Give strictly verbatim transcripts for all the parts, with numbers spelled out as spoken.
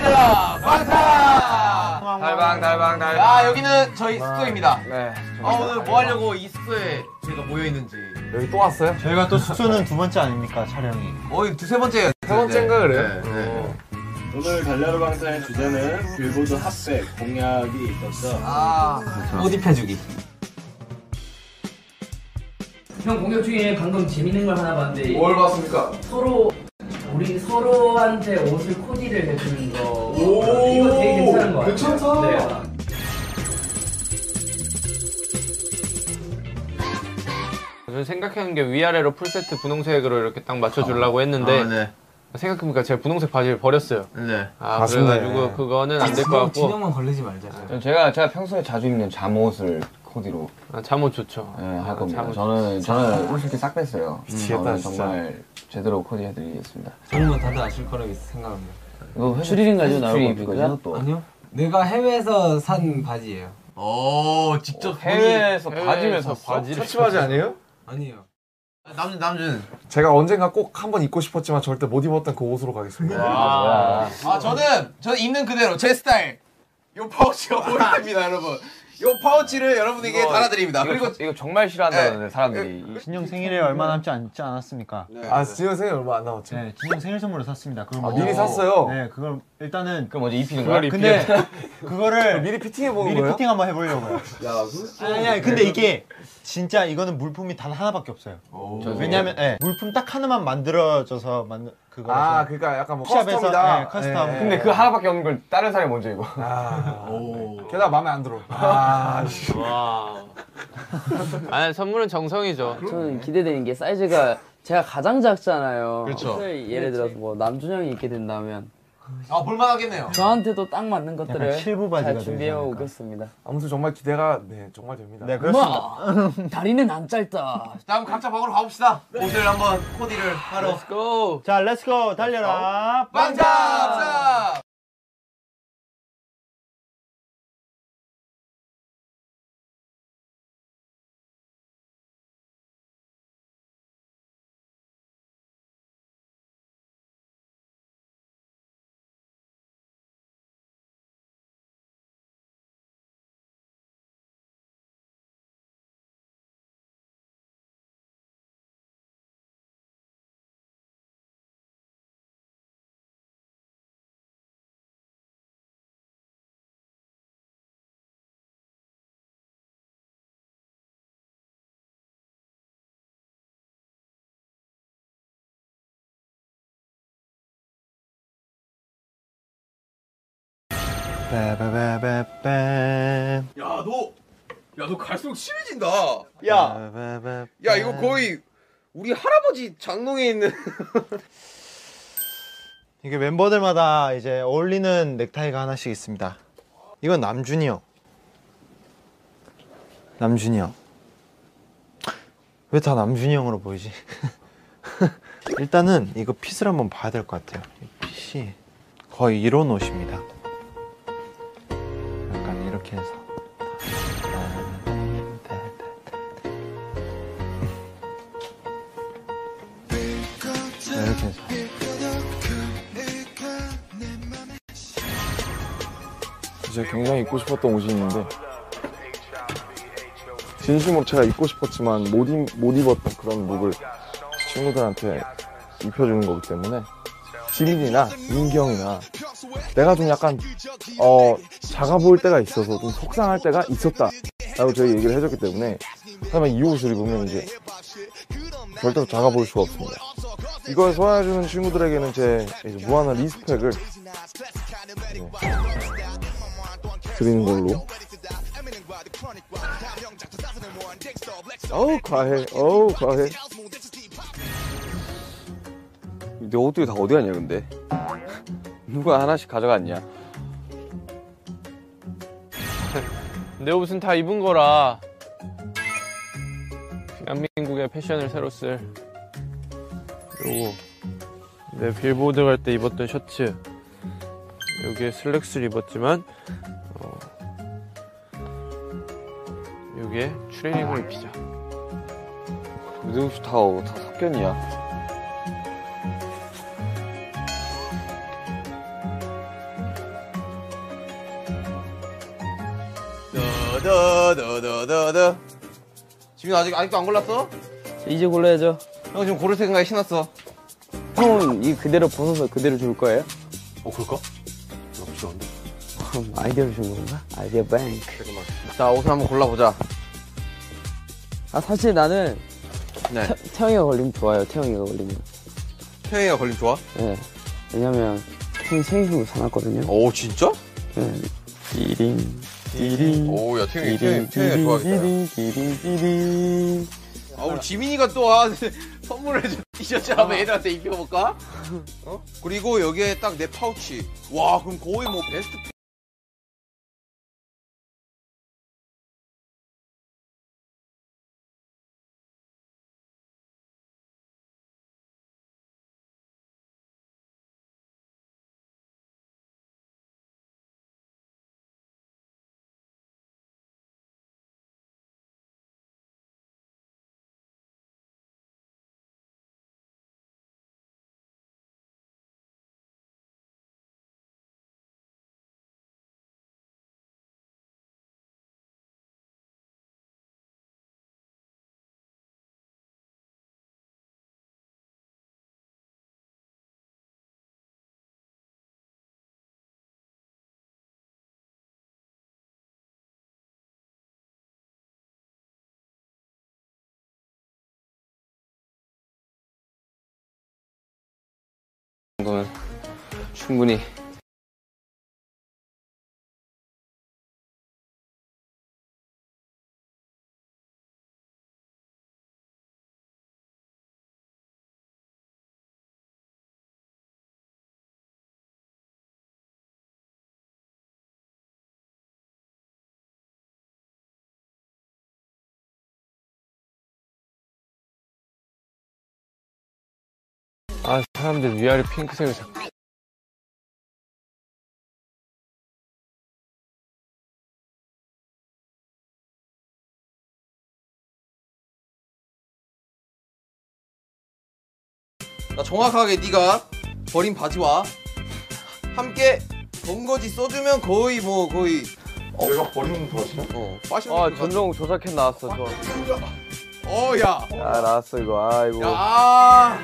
달려라 방탄. 달방 달방 달방. 아 여기는 저희 숙소입니다. 네. 아 오늘 뭐 하려고 이 숙소에 저희가 모여 있는지. 여기 또 왔어요? 저희가 또 숙소는 두 번째 아닙니까 촬영이? 어 두세 번째예요. 세 번째인가 그래요? 네, 네. 오늘 달려라 방탄의 주제는 빌보드 핫백 공약이 있었죠. 아 옷 입혀주기. 형 공격 중에 방금 재밌는 걸 하나 봤는데 뭘 봤습니까? 서로 우리 서로한테 옷을 코디를 해주는 거. 오 이거 되게 괜찮은 거 같아요. 괜찮다. 네. 저는 생각하는 게 위아래로 풀세트 분홍색으로 이렇게 딱 맞춰주려고 했는데 아, 네. 생각해보니까 제가 분홍색 바지를 버렸어요. 네. 아 그래가지고 그거는 안 될 것 같고. 진영만 걸리지 말자. 제가 제가 평소에 자주 입는 잠옷을 코디로 아, 잠옷 좋죠. 네, 할 아, 겁니다. 잠옷 저는 저는 솔직히 싹 뺐어요. 미치겠다, 저는 진짜. 정말 제대로 코디해드리겠습니다. 저는 뭐 다들 아실 거라고 생각합니다. 이거 추리링 가지고 나올 겁니까? 또 아니요. 내가 해외에서 산 바지예요. 오 직접 해외에서 해외에서 바지를 샀어? 바지를 셔츠 바지 아니에요? 아니에요. 남준 남준. 제가 언젠가 꼭 한번 입고 싶었지만 절대 못 입었던 그 옷으로 가겠습니다. 와. 아 저는 저는 있는 그대로 제 스타일. 요 파우치가 보입니다 여러분. 요 파우치를 여러분에게 이거, 달아드립니다. 이거, 그리고 이거 정말 싫어한다는데 사람들이. 진영 생일에 얼마 남지 않지 않았습니까? 아 진영 생일 얼마 안 남았죠? 네, 진영 생일 선물로 샀습니다. 그걸 아, 뭐- 미리 샀어요? 네, 그걸 일단은 그럼 어제 입히는 거야? 근데 그거를 미리 피팅해 보는 미리 거예요? 피팅 한번 해보려고요. 야 그. 아니, 아니, 근데 이게 진짜 이거는 물품이 단 하나밖에 없어요. 왜냐면 네, 물품 딱 하나만 만들어져서 만든 그거. 아 그러니까 약간 뭐 샵에서, 커스텀이다. 네, 커스텀. 네. 근데 그 하나밖에 없는 걸 다른 사람이 먼저 입어. 아 오. 게다가 마음에 안 들어. 아 씨. 와. 아니 선물은 정성이죠. 저는 기대되는 게 사이즈가 제가 가장 작잖아요. 그렇죠. 옷을 예를 들어서 뭐 남준 형이 입게 된다면 아 볼만하겠네요. 저한테도 딱 맞는 약간 것들을 칠부 바지가 잘 준비해 되지 않을까. 오겠습니다. 아무튼 정말 기대가 네 정말 됩니다. 네, 그렇습니다. 뭐 다리는 안 짧다. 다음 각자 방으로 가봅시다. 옷을 한번 코디를 하러. Let's go. 자, 렛츠고 달려라. 방자. 빠바바바밤. 야 너. 야 너 갈수록 심해진다. 야, 야 이거 거의 우리 할아버지 장롱에 있는. 이게 멤버들마다 이제 어울리는 넥타이가 하나씩 있습니다. 이건 남준이 형. 남준이 형. 왜 다 남준이 형으로 보이지? 일단은 이거 핏을 한번 봐야 될 것 같아요. 이 핏이 거의 이런 옷입니다. 약간 이렇게 해서 이렇게 해서 제가 굉장히 입고 싶었던 옷이 있는데 진심으로 제가 입고 싶었지만 못, 입, 못 입었던 그런 룩을 친구들한테 입혀주는 거기 때문에 지민이나 민경이나 내가 좀 약간 어 작아 보일 때가 있어서 좀 속상할 때가 있었다 라고 저희 얘기를 해줬기 때문에 하지만 이 옷을 입으면 이제 절대로 작아 보일 수가 없습니다. 이걸 소화해주는 친구들에게는 제 이제 무한한 리스펙을 네, 드리는 걸로. 어우 과해 어우 과해. 내 옷들이 다 어디 갔냐 근데? 누가 하나씩 가져갔냐? 내 옷은 다 입은 거라. 대한민국의 패션을 새로 쓸 요거 내 빌보드 갈 때 입었던 셔츠. 여기에 슬랙스를 입었지만 어, 여기에 트레이닝을 입히자. 내 옷이 다, 다 섞였냐? 더더더더더. 지민 아직 아직도 안 골랐어? 이제 골라야죠. 형 지금 고를 생각에 신었어. 형은 이 그대로 벗어서 그대로 줄 거예요? 어 그럴까? 너무 싫어한데. 아이디어를 준 건가? 아이디어 뱅크. 자 옷을 한번 골라보자. 아 사실 나는 네. 태, 태영이가 걸리면 좋아요. 태영이가 걸리면. 태영이가 걸림 좋아? 네. 왜냐면 태영이 생일도 사놨거든요. 오 진짜? 네. 띠링 띠링. 오야 태영이 띠링 태영이 좋아하겠다. 띠링 띠링 띠링. 아 우리 지민이가 또 와 선물을 해준 티셔츠 한번 애들한테 입혀볼까? 어? 그리고 여기에 딱 내 파우치. 와 그럼 거의 뭐 베스트. 정도면 충분히. 아 사람들 위아래 핑크색을 자꾸. 나 정확하게 네가 버린 바지와 함께 번거지 써주면 거의 뭐 거의. 내가 버리는 바지야? 어 파션. 아 전종 조작해 나왔어 저. 어야. 아 나왔어 이거. 아이고. 야.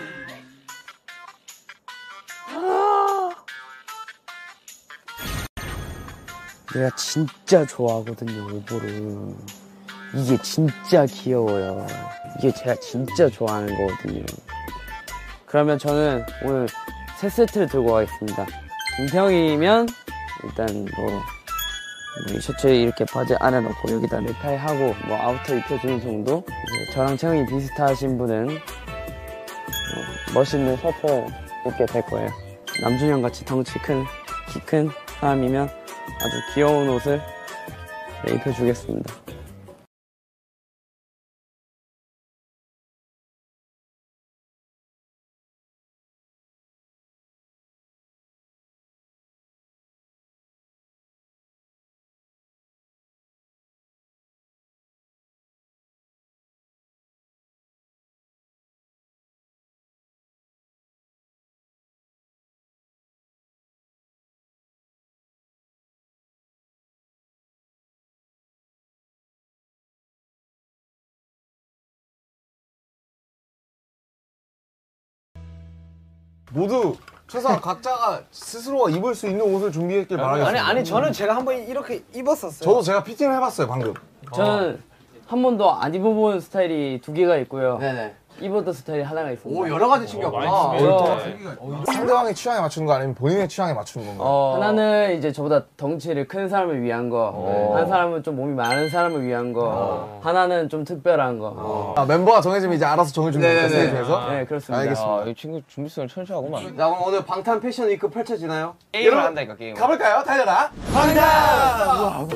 내가 진짜 좋아하거든요 오보를. 이게 진짜 귀여워요. 이게 제가 진짜 좋아하는 거거든요. 그러면 저는 오늘 세 세트를 들고 가겠습니다. 김태형이면 일단 뭐 이 셔츠에 이렇게 바지 안에 넣고 여기다 넥타이 하고 뭐 아우터 입혀주는 정도. 이제 저랑 채영이 비슷하신 분은 어, 멋있는 셔츠 입게 될 거예요. 남준형 같이 덩치 큰, 키 큰 사람이면 아주 귀여운 옷을 네, 입혀주겠습니다. 모두 최소한 각자가 스스로가 입을 수 있는 옷을 준비했길 바라겠습니다. 아니 아니 저는 제가 한번 이렇게 입었었어요. 저도 제가 피팅을 해봤어요 방금. 저는 한 번도 안 입어본 스타일이 두 개가 있고요. 네네. 입었던 스타일이 하나가 있습니다. 오 여러 가지 챙겼구나. 어, 상대방의 취향에 맞추는 거 아니면 본인의 취향에 맞추는 건가요? 어, 하나는 이제 저보다 덩치를 큰 사람을 위한 거, 어. 한 사람은 좀 몸이 많은 사람을 위한 거, 어. 하나는 좀 특별한 거. 아, 멤버가 정해지면 이제 알아서 정해주는 거예요, 네네네. 스테이지에서? 네, 그렇습니다. 알겠습니다. 이 친구 준비성을 천천하구만. 자 그럼 오늘 방탄 패션 위크 펼쳐지나요? 게임을 한다니까 게임. 가볼까요? 달려라! 방탄!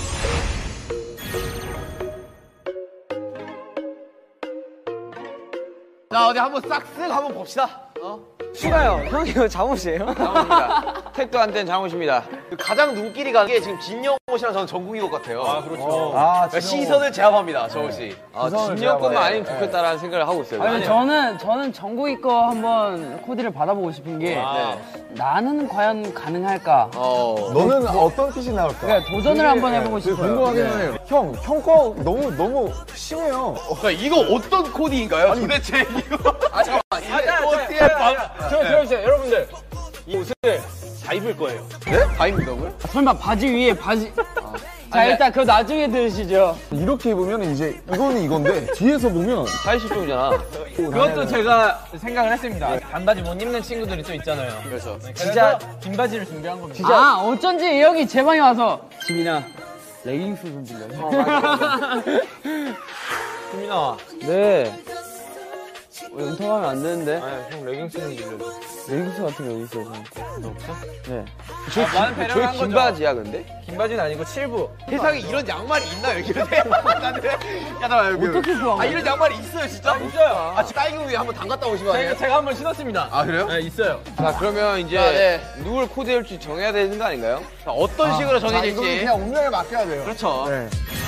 자 어디 한번 싹쓱 한번 봅시다. 어? 싫어요. 형이 이거 잠옷이에요? 잘못입니다. 택도 안 된 잘못입니다. 가장 눈길이 간 게 지금 진영 옷이랑 저는 정국이 옷 같아요. 아 그렇죠. 아, 그러니까 시선을 제압합니다, 저 옷이. 아, 구성을 진영 것만 제압하네. 아니면 좋겠다라는 생각을 하고 있어요. 아니 저는 저는 정국이 거 한번 코디를 받아보고 싶은 게 나는 과연 가능할까? 어. 너는 어떤 핏이 나올까? 그러니까 도전을 한번 해보고 되게 싶어요. 궁금하긴 네. 해요. 형, 형 거 너무 너무 심해요. 그러니까 이거 어떤 코디인가요? 도대체 이거. 아 잠깐만. 이게 어떻게 저 들어주세요, 여러분들. 이 옷을 다 입을 거예요. 네? 다 입는다고요? 설마 바지 위에 바지? 자 일단 그거 나중에 들으시죠. 이렇게 입으면 이제 이거는 이건데 뒤에서 보면 팔십 종이잖아. 그것도 제가 생각을 했습니다. 반바지 못 입는 친구들이 또 있잖아요. 그래서 진짜 긴 바지를 준비한 겁니다. 아 어쩐지 이 형이 제 방에 와서 지민아 레깅스 좀 빌려. 지민아. 네. 어, 연습하면 안 되는데. 아니, 형 레깅스는 빌려줘. 레깅스 같은 게 어디 있어요, 저한테? 너 없어? 네. 저, 아, 나는 배려를 한 저기 긴 거죠. 바지야 근데? 긴 바지는 아니고 칠부. 세상에 이런 양말이 있나요? 이렇게 나는 야 잠깐만 여기. 어떻게 구한 아 이런 양말이 있어요 진짜? 있어요. 아 지금 딸기 우유 한번 담갔다 오신 거 아니에요? 제가, 제가 한번 신었습니다. 아 그래요? 네, 있어요. 자 그러면 이제 아, 네. 누굴 코디할지 정해야 되는 거 아닌가요? 자, 어떤 식으로 자, 이거는 정해질지. 그냥 운명에 맡겨야 돼요. 그렇죠. 네.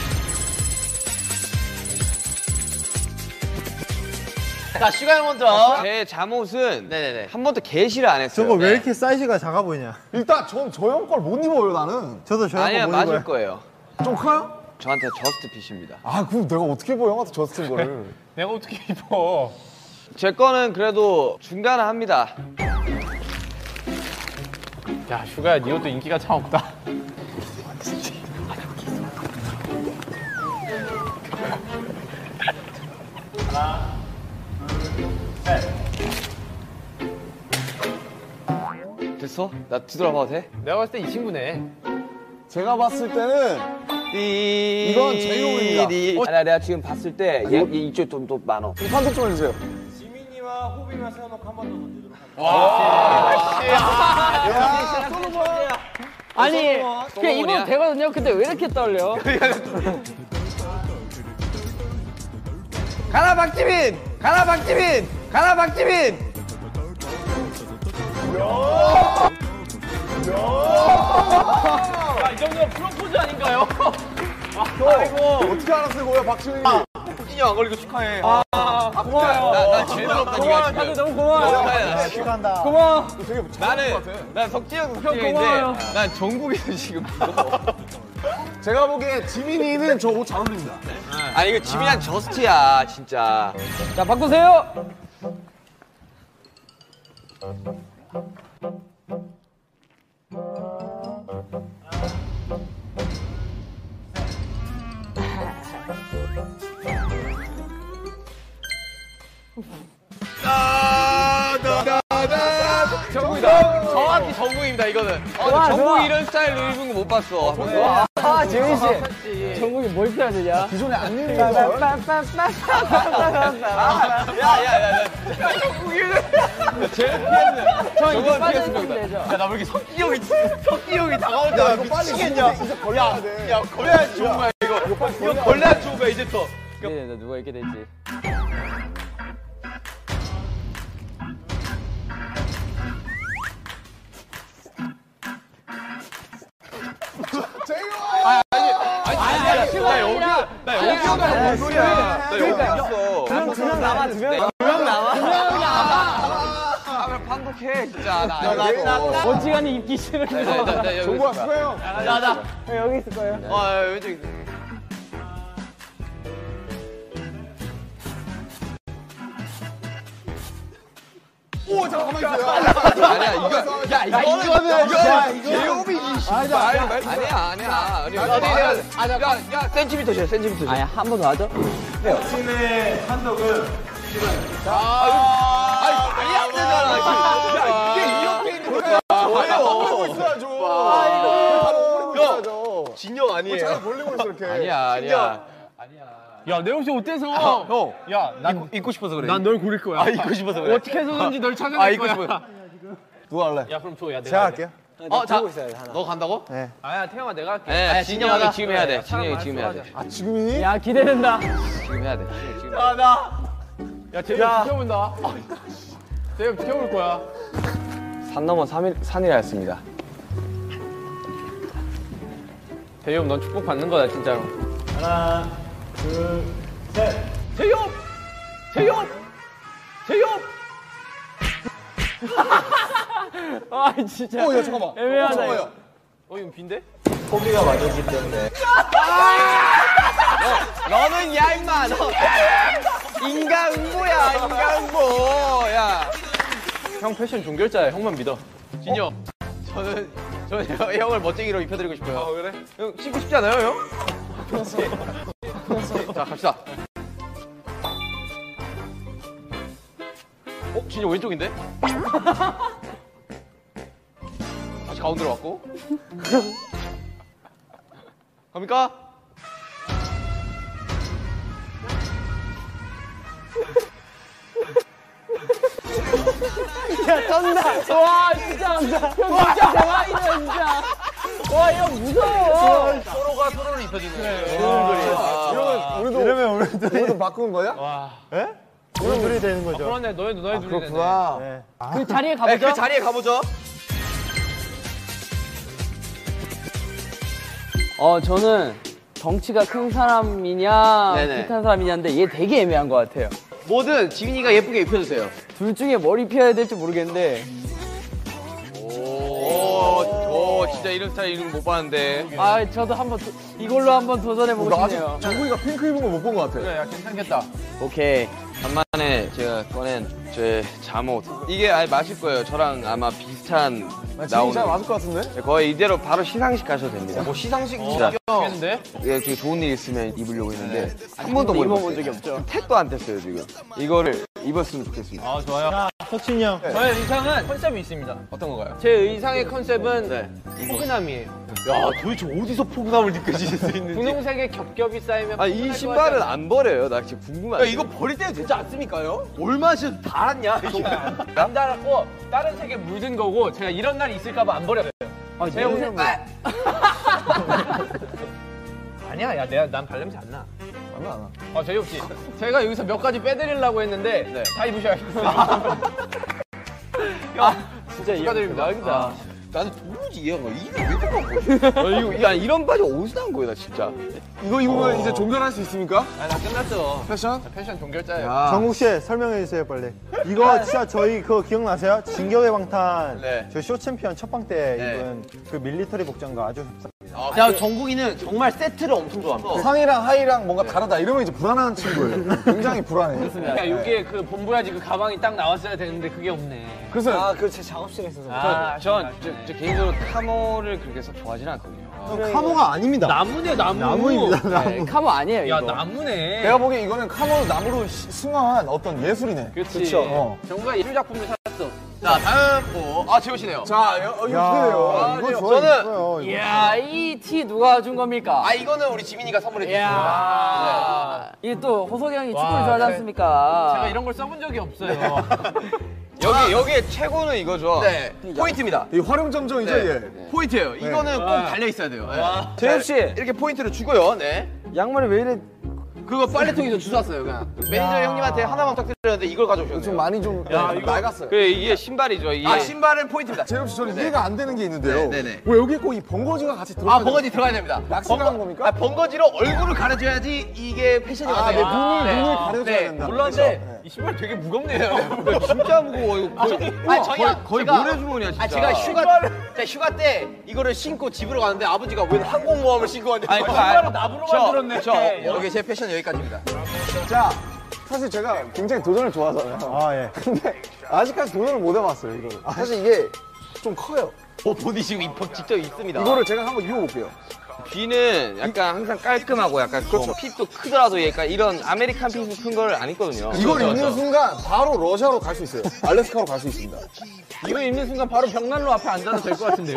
자 슈가 형 먼저. 제 잠옷은 네네네. 한 번도 게시를 안 했어요. 저거 왜 네. 이렇게 사이즈가 작아 보이냐? 일단 전 저 형 걸 못 입어요 나는. 저도 저형 아니야 못 맞을 입어요. 거예요. 좀 커요? 저한테 저스트 핏입니다. 아 그럼 내가 어떻게 입어 형한테 저스트인 거를. 내가 어떻게 입어? 제 거는 그래도 중간합니다. 야, 슈가야, 네 옷도 인기가 참 없다. 됐어? 나 뒤돌아봐도 돼? 내가 봤을 때 이 친구네. 제가 봤을 때는 이건 제이홉입니다. 어? 아니야 내가 지금 봤을 때 얘, 얘 이쪽 좀 더 많어. 좀 판독 좀 해주세요. 지민이와 호빈이와 세워놓고 한 번 더 던지도록 하겠습니다. 아니 그냥 입어도 되거든요. 근데 왜 이렇게 떨려? 가라 박지민! 가라 박지민! 가라 박지민! 야, 이 정도면 프로포즈 아닌가요? 어떻게 알았어요, 뭐야, 박지민이? 흑진이 형 안 걸리고 축하해. 아, 고마워요. 나, 나 제일 부럽다, 고마워, 니가 다들 지금. 너무 고마워요. 나 축하한다. 고마워. 되게 나는, 난 석진이 형 고마워요. 석진인데, 난 정국이는 지금 무서워. 제가 보기에 지민이는 저 옷 잘 어울립니다. 아니 이거 지민이한 저스트야 진짜. 자 바꾸세요. 정국이다. 정확히 정국입니다, 이거는. 어, 근데 정국 이런 스타일로 입은 거 못 봤어. 한 번도. 아 재민 씨. 정국이 뭘 펴야 되냐? 기존에 안 입는 거. 야야야, 정국이는. 제일 피했네. 저 이거 저건 빠져있으면 피했습니다. 되죠. 야, 나 왜 이렇게 석기 형이, 석기 형이 다가올 야, 때마다 이거 빨리 미치겠냐. 이제 걸려야 돼. 야, 걸려야 좋은 거야, 이거. 이거 걸려야 좋은 거야, 이제부터. 네, 누가 이렇게 될지. 아니, 아니, 나 여기, 나 여기 오다 뭔 소리야. 나 여기 왔어. 두명 남아 두 명. 두명 남아. 하면 판독해 진짜. 나 야, 나도. 어지간히 입기 싫은 거. 정국아, 수고 형. 나, 나. 여기 있을 거예요. 어, 야, 왼쪽 있어. 오, 잠깐만 있어요. 아니야 이거 야, 이거는, 야, 이거는 제이홉이 이 씨발. 아니야 아니야. 아니 내가 야야 센티미터 줘 센티미터 줘. 아니 한 번 더 하죠. 팀의 판독은 아니, 말이 안 되잖아. 야, 이게 이렇게 있는 거야. 벌리고 있어야죠. 아이고. 벌리고 있어야죠. 진영 아니에요. 잘 벌리고 있어, 이렇게. 아니야 아니야. 야, 내 옷이 어때서? 형. 야, 난, 입고 싶어서 그래. 난 널 고를 거야. 아, 입고 싶어서 그래. 어떻게 해서든지 널 찾아낼 아, 입고 거야. 싶어서. 누가 할래? 야, 그럼 줘. 야, 내가 제가 할래. 할게요. 어, 자, 너 간다고? 아야, 태영아, 내가 할게. 네, 진영 하자. 진영이 지금 해야 돼. 진영이 지금 해야 돼. 아, 지금이니? 야 기대된다. 지금 해야 돼. 진영이 지금. 해야 돼. 아, 나. 야, 재영 지켜본다. 재영 지켜볼 거야. 산 넘어 산이, 산이라 했습니다. 재엽, 넌 축복 받는 거다 진짜로. 하나, 둘, 셋. 재엽, 재엽, 재엽. 아 진짜. 어, 야 잠깐만. 애매하다. 어, 잠깐만요. 어 이거 빈데? 포기가 맞았기 때문에. 너는 야 임마 너 인간응보야 인간응보. 야. 형 패션 종결자야. 형만 믿어. 진영. 저는 저는 형- 형을 멋쟁이로 입혀드리고 싶어요. 아 그래? 형 신고 싶지 않아요 형? 자 갑시다. 어? 진영 왼쪽인데? 다시 가운데로 왔고. 갑니까? 야 쩐다. 와 진짜 쩐다. 형 진짜 대박이다 진짜. 와 형 무서워. 서로가 서로를 입혀주는 거예요. 이러면 우리도 이러면 우리도 우리도 바꾸는 거야? 와. 예? 우리 둘이 되는 거죠. 그러네. 너희 너희 둘이 되네. 그렇구나. 네. 그 자리에 네, 가보죠. 그 자리에 가보죠. 어 저는 덩치가 큰 사람이냐 네네. 핏한 사람이냐인데 얘 되게 애매한 것 같아요. 뭐든 지민이가 예쁘게 입혀주세요. 둘 중에 뭘 입혀야 될지 모르겠는데. 오, 저 진짜 이런 스타일 이런 거 못 봤는데. 아 저도 한번 도- 이걸로 한번 도전해 보고 나 아직 싶네요. 정국이가 핑크 입은 거 못 본 거 같아. 그래, 야 괜찮겠다. 오케이. 간만에 제가 꺼낸 제 잠옷. 이게 아예 맞을 거예요. 저랑 아마 비슷한 나오는. 잘 맞을 것 같은데? 거의 이대로 바로 시상식 가셔도 됩니다. 뭐 시상식 진짜. 좋겠는데? 이게 되게 좋은 일 있으면 입으려고 했는데 한 번도 못 입어본 적이 없죠. 택도 안 뗐어요 지금. 이거를 입었으면 좋겠습니다. 아 좋아요. 석진이 형. 저의 의상은 컨셉이 있습니다. 어떤 건가요? 제 의상의 컨셉은 포근함이에요. 야, 도대체 어디서 포근함을 느껴질 수 있는지. 분홍색의 겹겹이 쌓이면 아 이 신발은 안 버려요. 나 지금 궁금하네. 야, 이거 버릴 때도 되지 않습니까요? 얼마 전에 달았냐? 안 달았고 다른 색에 물든 거고 제가 이런 날이 있을까봐 안 버렸어요. 아, 제가 얘는 오늘 뭐- 아니야, 야 내가 난 발냄새 안 나. 안 나, 안 나. 아 재엽 씨, 제가 여기서 몇 가지 빼드리려고 했는데 네. 다 입으셔야겠어요. 형, 진짜 축하드립니다. 대박이다. 나는 도무지 이해가 안 가. 이게 왜 들어간 거야? 어, 이거, 야 이런 바지 어디서 난 거야 나 진짜. 이거 입으면 이제 종결할 수 있습니까? 아, 나 끝났죠. 패션? 패션 종결자예요. 야. 정국 씨 설명해 주세요 빨리. 이거 진짜 저희 그거 기억나세요? 진격의 방탄 네. 저희 쇼 챔피언 첫방 때 네. 입은 그 밀리터리 복장과 아주 흡사. 야, 정국이는 정말 세트를 엄청 좋아합니다. 상의랑 하의랑 뭔가 다르다. 이러면 이제 불안한 친구예요. 굉장히 불안해. 그러니까 이게 그 본부야지 그 가방이 딱 나왔어야 되는데 그게 없네. 그래서 아, 그 제 작업실에 있어서. 아, 전 저, 저 개인적으로 카모를 그렇게 해서 좋아하지는 않거든요. 카모가 아닙니다. 나무네 나무. 나무입니다. 나무. 네, 카모 아니에요 야 이거. 나무네. 내가 보기엔 이거는 카모 나무로 시- 승화한 어떤 예술이네. 그렇지. 그쵸? 어. 정우가 예술 작품을 찾았어. 자, 다음 거. 아, 재호씨네요. 자, 여, 어, 이거 야, 어떻게 돼요? 이거 이거 좋아요. 저는- 이거요, 이거. 이야 이 티 누가 준 겁니까? 아, 이거는 우리 지민이가 선물해 주신 거예요. 이야 이게 또 호석이 형이 와, 축구를 좋아하지 제- 않습니까? 제가 이런 걸 써본 적이 없어요. 여기 여기에 최고는 이거죠. 네, 포인트입니다. 이 활용점정이죠, 네. 이게? 포인트예요. 이거는 꼭 달려 있어야 돼요. 네. 재엽 씨 이렇게 포인트를 주고요. 네. 양말이 왜 이래? 그거 빨래통에서 주웠어요, 그냥. 매니저 형님한테 하나만 부탁드렸는데 이걸 가져오셨네요. 좀 많이 좀 야, 이거 낡았어요. 그 이게 신발이죠. 이게 아, 신발은 포인트입니다. 재엽 씨, 저는 네. 이해가 안 되는 게 있는데요. 네, 네, 네. 왜 여기에 꼭 이 번거지가 같이 들어가야 아, 번거지 들어가야 됩니다. 낚시를 한 겁니까? 아, 번거지로 얼굴을 가려줘야지 이게 패션이 아, 맞아요. 네, 눈을, 네. 눈을 가려줘야 네. 된다. 몰랐는데 그쵸? 이 신발 되게 무겁네요. 진짜 무거워. 이거 거의, 아, 저희가 거의 제가- 모래주머니야 진짜. 아, 제가 휴가 때 휴가 때 이거를 신고 집으로 가는데 아버지가 왜 항공모함을 신고 왔냐고. 아니, 그거 신발은 알- 나무로 저, 만들었네. 저 여기 제 패션 여기까지입니다. 자, 사실 제가 굉장히 도전을 좋아하잖아요. 아 예. 근데 아직까지 도전을 못 해봤어요, 이거를. 사실 이게 좀 커요. 어, 본이 지금 입 직접 있습니다. 이거를 제가 한번 입어볼게요. 귀는 약간 항상 깔끔하고 약간 그렇죠. 핏도 크더라도 약간 이런 아메리칸 핏이 큰 걸 안 입거든요. 이걸 입는 순간 바로 러시아로 갈 수 있어요. 알래스카로 갈 수 있습니다. 이거 입는 순간 바로 벽난로 앞에 앉아도 될 것 같은데요.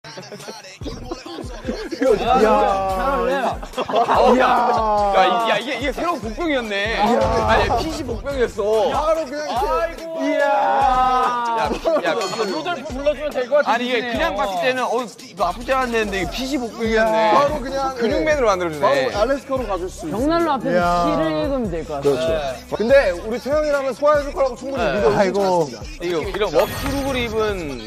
이야. 이야. 야, 이- 야 이게 이게 새로운 복병이었네. 아니 핏이 복병이었어. 바로 그냥 이렇게. 이야. 야, 야, 루돌프 불러주면 될 것 같은데. 아니 이게 그냥 봤을 때는 어 이거 아프지 않았는데 이게 핏이 복병이었네. 바로 그냥 근육맨으로 만들어주네. 바로 알래스카로 가줄 수 있어요. 벽난로 앞에서 이야. 시를 읽으면 될 것 같아요. 그렇죠. 근데 우리 태영이라면 소화해줄 거라고 충분히 믿어. 아이고. 이거 이런 워크룩을 입은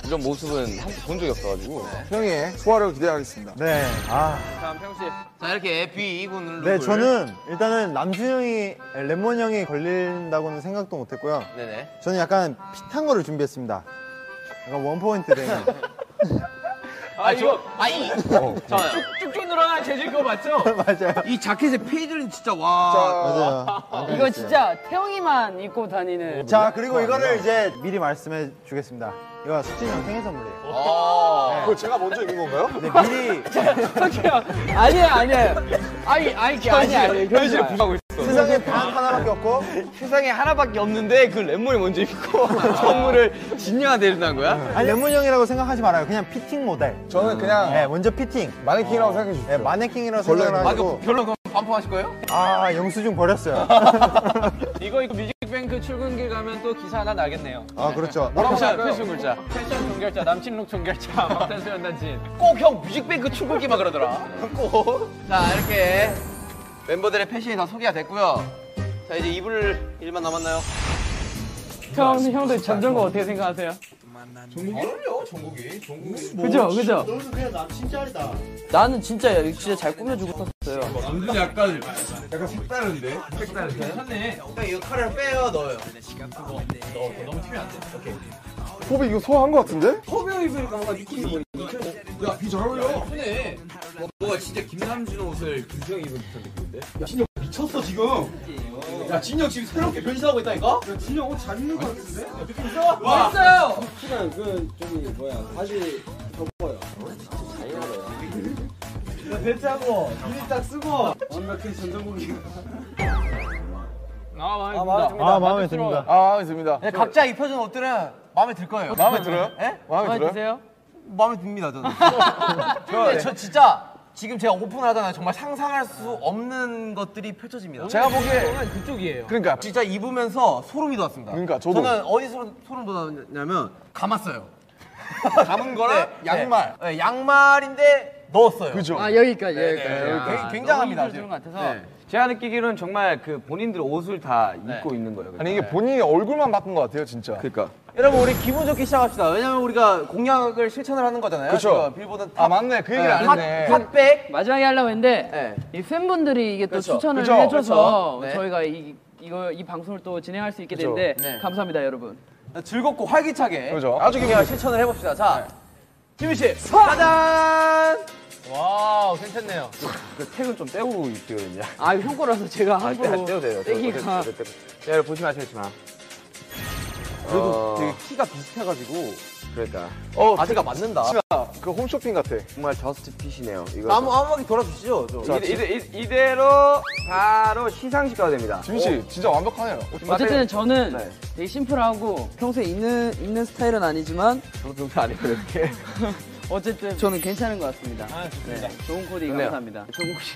이런 모습은 한 번 본 적이 없어가지고. 형의 소화를 기대하겠습니다. 네. 아. 다음 평 씨. 자 이렇게 B 군을 네, 저는 일단은 남준 형이, 레몬 형이 걸린다고는 생각도 못했고요. 네네. 저는 약간 핏한 거를 준비했습니다. 약간 원포인트 된. 아 이거 아이 쭉쭉 늘어나는 재질 그거 맞죠? 맞아요. 이 자켓의 페이지는 진짜 와. 맞아요. 이거 진짜 태영이만 입고 다니는. 자, 그리고 이거를 이제 미리 말씀해 주겠습니다. 이거 석진이 형 생일 선물이에요. 아. 그거 제가 먼저 입는 건가요? 네, 미리. 아니에요, 아니에요. 아니, 아니, 아니, 아니. 현실을 부하고 있어. 세상에 단 하나밖에 없고. 세상에 하나밖에 없는데 그 랩몬이 먼저 입고 선물을 진영한테 해준다는 거야? 아니, 레몬 형이라고 생각하지 말아요. 그냥 피팅 모델. 저는 그냥 네, 먼저 피팅. 마네킹이라고 생각해 주세요. 네, 마네킹이라고 생각을 하고. 결론 그럼 반품하실 거예요? 아, 영수증 버렸어요. 이거 이거 뮤직뱅크 출근길 가면 또 기사 하나 나겠네요. 아, 그렇죠. 뭐라고 필수, 할까요? 필수 글자. 패션 종결자, 남친룩 종결자, 방탄소년단진. 꼭 형 뮤직뱅크 출근기만 그러더라. 꼭. 자 이렇게 멤버들의 패션이 다 소개가 됐고요. 자 이제 입을 일만 남았나요? 형, 형들 전정거 어떻게 생각하세요? 전국이요, 전국이. 전국이. 그죠, 그죠? 너는 그냥 남친 짤이다. 나는 진짜, 진짜 잘 꾸며주고 섰어요. 남준이 약간 약간 색다른데? 색다른데? 괜찮네. 형 이거 카레를 빼요, 넣어요. 너무 튀면 안 돼. 오케이. 호비 이거 소화한 것 같은데? 커비어 입으니까 뭔가 느낌이 뭐 야, 비 잘 어울려. 예쁘네. 뭐, 뭐가 진짜 김남준 옷을 김수영이 입은 듯한 느낌인데? 야, 진영 미쳤어 지금. 야, 진영 지금 새롭게 변신하고 있다니까? 야, 진영 옷 잘 입는 거 같은데? 야, 느낌 있어? 와, 있어요. 시간 그 저기 뭐야 바지 덮어요. 야, 배짜고 미리 딱 쓰고. 완벽히 전정국이. 아, 마음에 듭니다. 아, 마음에 듭니다. 아, 마음에 듭니다. 네, 각자 입혀준 옷들은 마음에 들 거예요. 마음에 들어요? 예? 마음에 마음에 들어요? 드세요? 마음에 듭니다, 저는. 근데 저 진짜 지금 제가 오픈을 하잖아요. 정말 상상할 수 없는 것들이 펼쳐집니다. 제가 보기에 그쪽이에요. 그러니까 진짜 입으면서 소름이 돋았습니다. 그러니까 저도. 저는 어디 소름, 소름 돋았냐면 감았어요. 감은 거를 양말. 네, 양말인데 넣었어요. 그죠? 아, 여기까지, 네, 여기까지. 네, 아, 굉- 굉장합니다, 너무 힘들어지는 것 같아서. 네. 제가 느끼기로는 정말 그 본인들 옷을 다 네. 입고 있는 거예요. 아니 이게 본인이 얼굴만 바꾼 것 같아요, 진짜. 그러니까. 여러분 우리 기분 좋게 시작합시다. 왜냐면 우리가 공약을 실천을 하는 거잖아요. 그쵸. 지금 빌보드 아 맞네, 그 얘기를 안 했네. 핫백. 마지막에 하려고 했는데, 네. 이 팬분들이 이게 또 그렇죠. 추천을 그죠. 해줘서 그렇죠. 네. 저희가 이, 이거, 이 방송을 또 진행할 수 있게 그죠. 됐는데, 네. 감사합니다, 여러분. 즐겁고 활기차게 그죠. 아주 그냥 실천을 해봅시다. 자, 지민 씨, 짜잔. 와우, 괜찮네요. 그 택은 좀 떼고 입거든요. 아, 이거 형 거라서 제가 함부로 떼도 돼요. 떼기가. 야, 여러분 보시면 아시겠지만. 그래도 어, 되게 키가 비슷해가지고 그러니까. 어, 바지가 맞는다. 진짜 그 홈쇼핑 같아. 정말 저스트 핏이네요. 이거. 아무 아무 바퀴 돌아주시죠. 좀. 자, 이대, 이대, 이- 이대로 바로 시상식 가도 됩니다. 지민 씨 진짜 완벽하네요. 어쨌든 저는 네. 되게 심플하고 평소에 입는, 입는 스타일은 아니지만 저도 정도 아니고 이렇게. 어쨌든 저는 괜찮은 것 같습니다. 아, 좋습니다. 네, 좋은 코디 좋네요. 감사합니다. 정국 씨.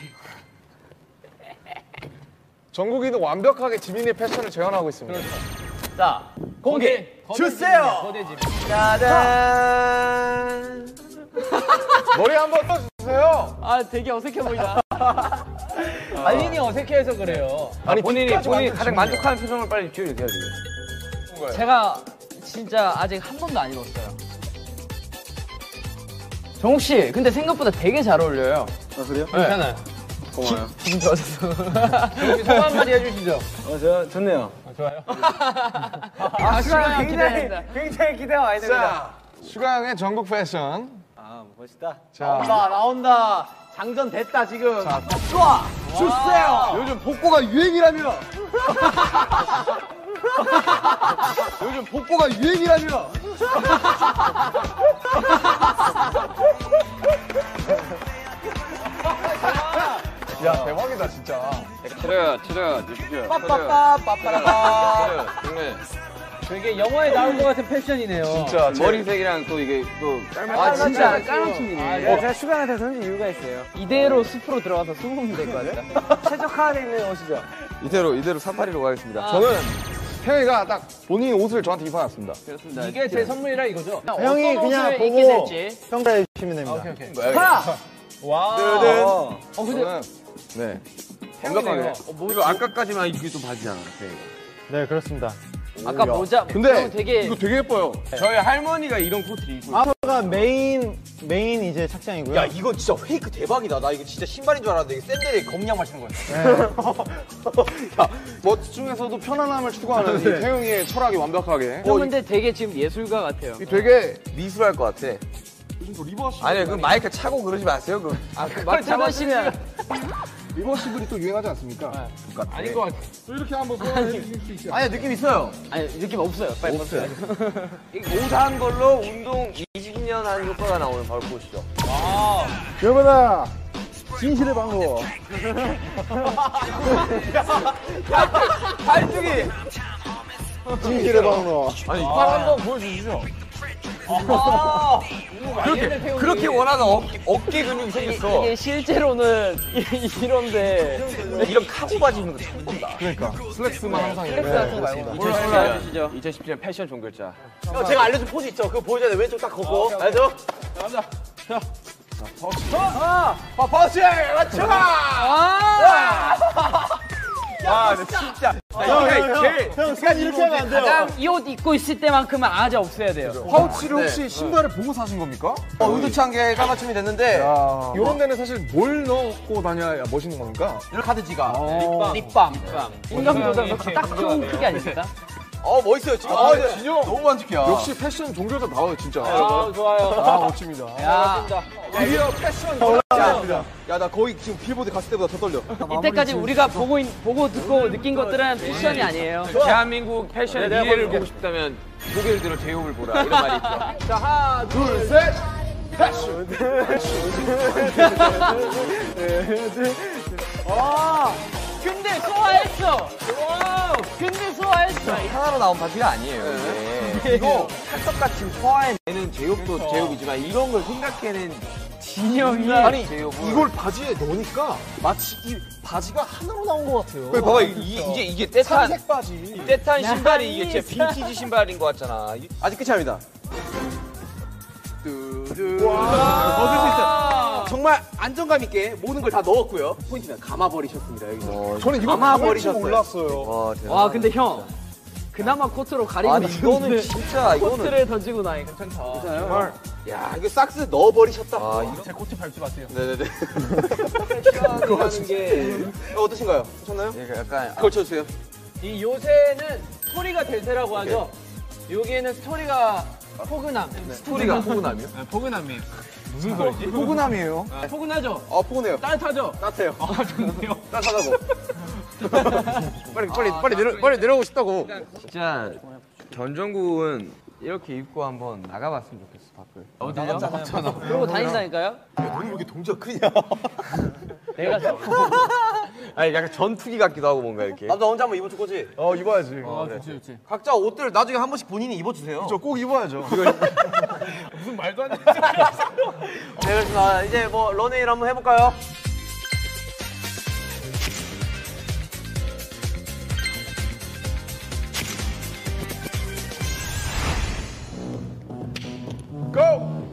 정국이는 완벽하게 지민이의 패션을 재현하고 있습니다. 자, 공개 주세요. 거대집. 짜잔. 머리 한번 떠주세요. 아, 되게 어색해 보인다. 아린이 어색해서 그래요. 아니 본인이 끝까지 본인이 완전 가장 지민이야. 만족하는 표정을 빨리 지어주세요 지금. 제가 진짜 아직 한 번도 안 입었어요. 정국 씨, 근데 생각보다 되게 잘 어울려요. 아 그래요? 괜찮아요. 고마워요. 기분 좋아졌어. 여기 소감 한마디 해주시죠. 어, 저 좋네요. 아, 좋아요. 아, 시간 기대됩니다. 굉장히 기대가 많이 자, 슈가형의 전국 패션. 아, 멋있다. 자, 나온다, 나온다. 장전 됐다 지금. 자, 좋아. 주세요. 요즘 복고가 유행이라며. 요즘 복고가 유행이라며. 야 대박이다 진짜. 치료 치료 주십시오. 빠빠빠 빠빠라빠. 정말 되게 영화에 나올 것 같은 패션이네요. 진짜 제- 머리색이랑 또 이게 또 아, 진짜 까랑팀이네. 아, 어, 제가 슈가한테 던진 이유가 있어요. 이대로 숲으로 들어가서 숨으면 될 것 같아요. 최적화되어 있는 옷이죠. 이대로 이대로 사파리로 가겠습니다. 저는 태영이가 딱 본인 옷을 저한테 입어놨습니다. 그렇습니다. 이게 제 선물이라 이거죠? 형이 어떤 그냥 옷을 입게 보고 될지. 평가해 주시면 됩니다. 오케이, 오케이. 하나! 와. 어, 근데- 저는 네. 완벽하게. 이거 아까까지만 이게 또 바지잖아. 네, 그렇습니다. 아까 야. 모자 근데 형 되게 이거 되게 예뻐요. 저희 할머니가 이런 코트를 입고 있어요. 아빠가 메인 메인 이제 착장이고요. 야 이거 진짜 페이크 대박이다. 나 이거 진짜 신발인 줄 알았는데 이게 샌들에 검량 마시는 거야. 멋 중에서도 편안함을 추구하는 이 태용이의 철학이 완벽하게. 형 근데 되게 지금 예술가 같아요. 이 되게 미술할 것 같아. 아니 그 마이크 차고 그러지 마세요. 그 아, 그걸 잡으시면 리버시블이 또 유행하지 않습니까? 아닌 것 같아. 또 이렇게 한번 소화해 주실 수 있어요. 아니야 느낌 있어요. 아니 느낌 없어요. 빨리 벗어요. 모자한 걸로 운동 이십 년 한 효과가 나오는 바로 그것이죠. 여보다 진실의 방법. 팔뚝이. 진실의 방법. 아니 팔 한번 보여주시죠. 그렇게 그렇게 원하는 어깨, 어깨 근육이 생겼어. 이게 실제로는 이런데 이런 카고 바지 입는 거 처음 본다. 그러니까 슬랙스만 항상 플렉스 같은 거 말고 이천십 년 이천십 년 패션 종결자. 형 제가 알려준 포즈 있죠. 그거 보여줘야 돼. 왼쪽 딱 걷고. 알죠? 가자. 자. 파우치. 아, 파우치 맞춰. 아. 아, 진짜. 형 스간 이렇게 하면 안 돼요. 가장 이 옷 입고 있을 때만큼은 아주 없애야 돼요. 파우치를 혹시 신발을 보고 사신 겁니까? 어, 의도치 않게 깔맞춤이 됐는데. 이런 데는 사실 뭘 넣고 다녀야 멋있는 겁니까? 카드 지갑. 립밤. 인간보다 딱 좋은 크기 아닙니까? 어, 멋있어요. 지금. 아, 네. 진영 너무 만족해요. 역시 패션 종교자다워요 진짜. 아, 좋아요. 아 멋집니다. 야, 드디어 패션 올라갑니다. 야, 나 거의 지금 빌보드 갔을 때보다 더 떨려. 이때까지 우리가 보고 있- 보고 듣고 느낀 것들은 패션이 아니에요. 대한민국 패션의 미래를 보고 싶다면 고개를 들어 제이홉을 보라 이런 말이 있죠. 자, 하나, 둘, 셋. 패션. 와, 근데 소화했어. 와, 근데 소화했어. 하나로 나온 바지가 아니에요. 이게. 이거 찰떡같이 소화해내는 제이홉도 제이홉이지만 이런 걸 생각해낸 진영이 아니 제이홉은 이걸 바지에 넣으니까 마치 이 바지가 하나로 나온 것 같아요. 그래, 봐봐 이, 이제 이게 때탄 삼색 바지. 때탄 신발이 이게 진짜 빈티지 신발인 것 같잖아. 아직 끝이 아닙니다. 뚜두. 얻을 수 있어요. 정말 안정감 있게 모든 걸 다 넣었고요. 포인트는 감아 버리셨습니다 여기서. 저는 이거 감아 감을 줄 버리셨어요. 몰랐어요. 와, 대박. 와, 근데 형. 그나마 코트로 가리고 아니 이거는 진짜 이거는 코트를 던지고 나니까 괜찮다. 정말. 야, 이거 삭스 넣어 버리셨다. 아, 이거 제 코트 밟지 마세요. 네네네. 패션이라는 게 어, 어떠신가요? 좋나요? 이게 약간 걸쳐주세요. 이 요새는 스토리가 대세라고 하죠. 여기에는 스토리가 포근함. 스토리가 포근함이요? 포근함이에요. 무슨 소리지? 포근함이에요. 아, 포근하죠. 어, 포근해요. 따뜻하죠. 따뜻해요. 아, 좋네요. 따뜻하다고. 빨리 빨리 빨리 내려 빨리 내려오고 싶다고. 진짜 전정국은 이렇게 입고 한번 나가봤으면 좋겠어 밖을. 어디요? 그러고 다닌다니까요? 너는 왜 이렇게 동작 크냐? 내가 아니 약간 전투기 같기도 하고 뭔가 이렇게. 남자 혼자 한번 입어줄 거지? 어 입어야지. 아, 좋지, 좋지. 각자 옷들 나중에 한 번씩 본인이 입어주세요. 저 꼭 입어야죠. 무슨 말도 안 돼. 네, 그렇습니다. 이제 뭐 런웨이를 한번 해볼까요? 고!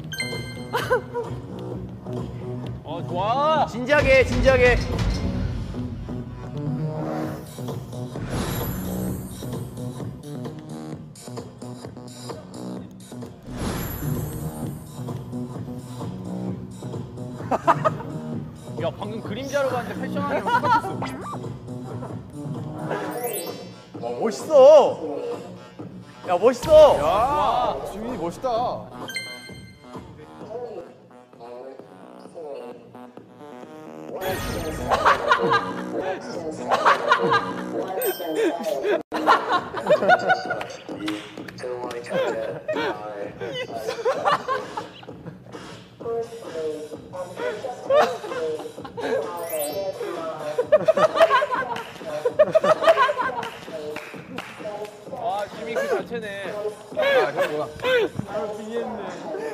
어, 좋아. 진지하게, 진지하게. 야, 방금 그림자로 봤는데 패션하는 거 똑같았어. 와, 멋있어. 야, 멋있어. 야 지민이 멋있다. 와, 지미 그 자체네. 아 형구나. 아, 미했네.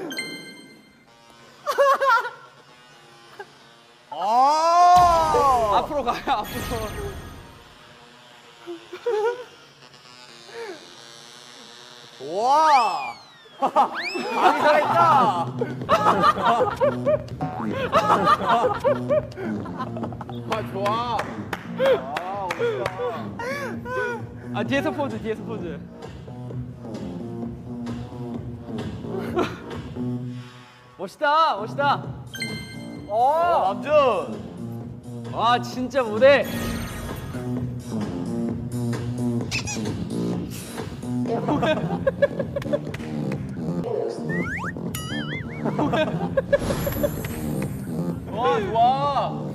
아! 앞으로 가요, 앞으로. 와! 많이 살아있다! 아, 좋아. 아, 멋있다. 아 뒤에서 포즈 뒤에서 포즈. 멋있다 멋있다. 어 남준. 와 진짜 무대. 와 좋아.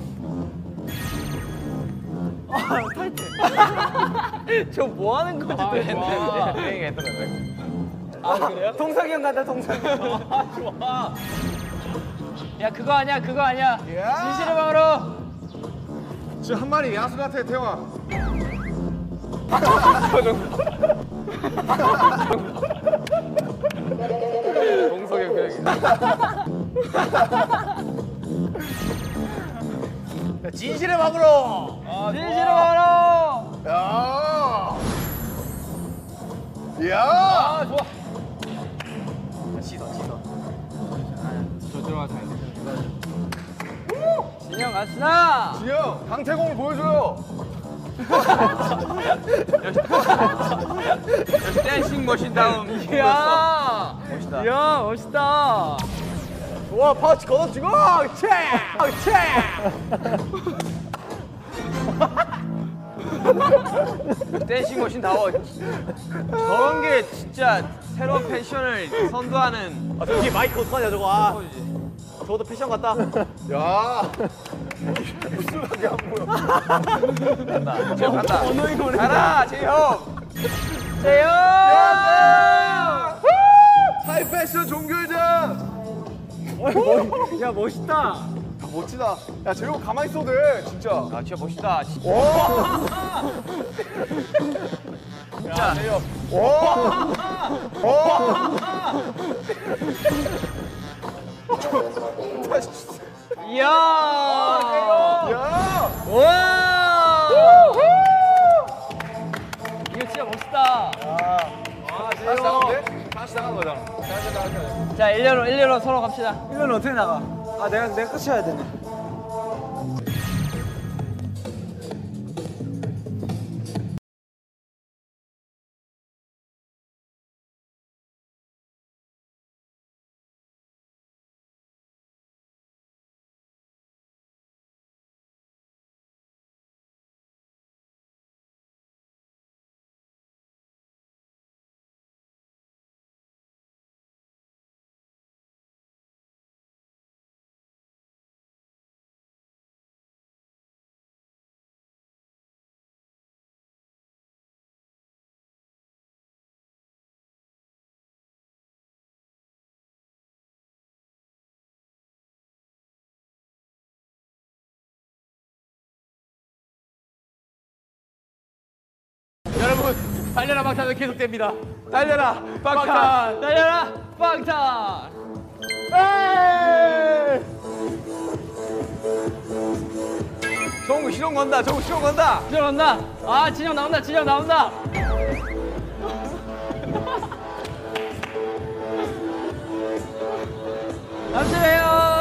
아 타이트. 저 뭐 하는 건지 했는데. 아 그래요? 동석이 형 같다 동석이 형. 아 좋아. 야 그거 아니야 그거 아니야. 진실의 방으로. 지금 한 마리 야수 같아 태영아. 동석이 형 그냥. 진실의 방으로. 아, 진실의 방으로. 야. 야. 아 좋아. 시선 시선. 저 들어가자. 진영 갑시다. 진영 강태공을 보여줘요. 댄싱 머신 다운. 이야. 멋있다. 이야 멋있다. 좋아 파우치 걷어주고 채. 채. 댄싱 머신 다워. 저런 게 진짜 새로운 패션을 선도하는. 아 저기 마이크 어떡하냐 저거. 아. 저것도 패션 같다. 야. 입술하게 안 보여. 간다. 재형 간다. 가라 재형. 재영. 하이 패션 종교회장. 야 멋있다. 멋지다. 야 재용 가만히 있어도 돼 진짜. 아 진짜 멋있다. 진짜. 오. 진짜. 재용. 오. 오. 이야. 야. 와. 이거 진짜 멋있다. 다시 나가면 다시 나가는 거잖아. 다시 나가면. 자 일렬로 일렬로 서로 갑시다. 이건 어떻게 나가? 아 내가 내가 끝이 해야 되네. 여러분 달려라 방탄은 계속됩니다. 달려라 방탄. 달려라 방탄. 정우 시동 건다. 정우 시동 건다. 진영 나온다. 아 진영 나온다. 진영 나온다. 감사해요.